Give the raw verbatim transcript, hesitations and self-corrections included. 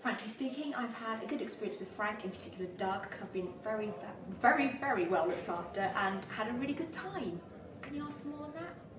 Frankly speaking, I've had a good experience with Frank, in particular Doug, because I've been very, very, very well looked after and had a really good time. Can you ask for more than that?